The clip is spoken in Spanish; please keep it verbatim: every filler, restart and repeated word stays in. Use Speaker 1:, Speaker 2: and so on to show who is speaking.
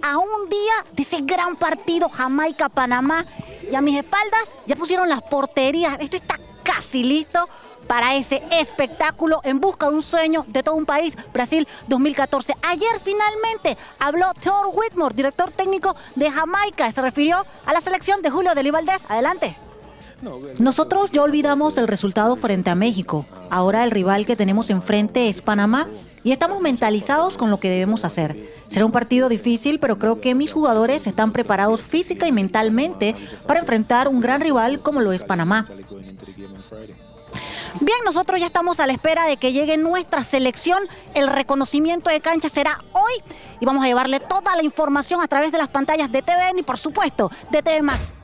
Speaker 1: a un día de ese gran partido Jamaica-Panamá. Y a mis espaldas ya pusieron las porterías. Esto está casi listo para ese espectáculo en busca de un sueño de todo un país, Brasil dos mil catorce. Ayer finalmente habló Theo Whitmore, director técnico de Jamaica. Se refirió a la selección de Julio Delí Valdés. Adelante.
Speaker 2: Nosotros ya olvidamos el resultado frente a México. Ahora el rival que tenemos enfrente es Panamá y estamos mentalizados con lo que debemos hacer. Será un partido difícil, pero creo que mis jugadores están preparados física y mentalmente para enfrentar un gran rival como lo es Panamá.
Speaker 1: Bien, nosotros ya estamos a la espera de que llegue nuestra selección. El reconocimiento de cancha será hoy y vamos a llevarle toda la información a través de las pantallas de T V N y, por supuesto, de T V Max.